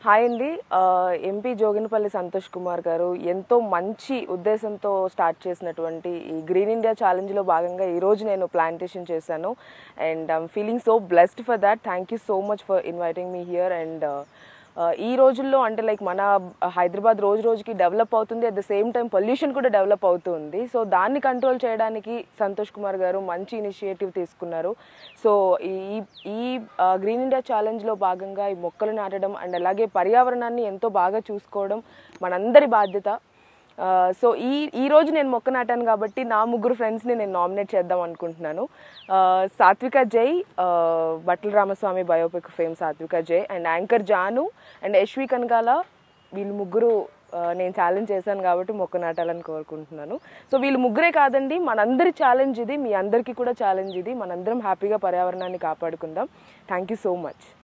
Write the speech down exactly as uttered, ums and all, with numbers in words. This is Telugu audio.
హాయ్ అండి. ఎంపీ జోగినపల్లి సంతోష్ కుమార్ గారు ఎంతో మంచి ఉద్దేశంతో స్టార్ట్ చేసినటువంటి ఈ గ్రీన్ ఇండియా ఛాలెంజ్లో భాగంగా ఈరోజు నేను ప్లాంటేషన్ చేశాను and I'm feeling so blessed for that. Thank you so much for inviting me here. And ఈ రోజుల్లో అంటే లైక్ మన హైదరాబాద్ రోజు రోజుకి డెవలప్ అవుతుంది, at the same time pollution కూడా డెవలప్ అవుతుంది. సో దాన్ని కంట్రోల్ చేయడానికి సంతోష్ కుమార్ గారు మంచి ఇనిషియేటివ్ తీసుకున్నారు. సో ఈ ఈ గ్రీన్ ఇండియా ఛాలెంజ్లో భాగంగా ఈ మొక్కలు నాటడం అండ్ అలాగే పర్యావరణాన్ని ఎంతో బాగా చూసుకోవడం మనందరి బాధ్యత. సో ఈ ఈరోజు నేను మొక్క నాటాను కాబట్టి నా ముగ్గురు ఫ్రెండ్స్ని నేను నామినేట్ చేద్దాం అనుకుంటున్నాను. సాత్విక జై, బట్టల Ramaswamy biopic fame Sathvika Jai, and anchor Janu and Yashvi Kanakala, వీళ్ళు ముగ్గురు నేను ఛాలెంజ్ చేశాను కాబట్టి మొక్క నాటాలని కోరుకుంటున్నాను. సో వీళ్ళు ముగ్గురే కాదండి, మనందరి ఛాలెంజ్ ఇది, మీ అందరికీ కూడా ఛాలెంజ్ ఇది. మనందరం హ్యాపీగా పర్యావరణాన్ని కాపాడుకుందాం. Thank you so much.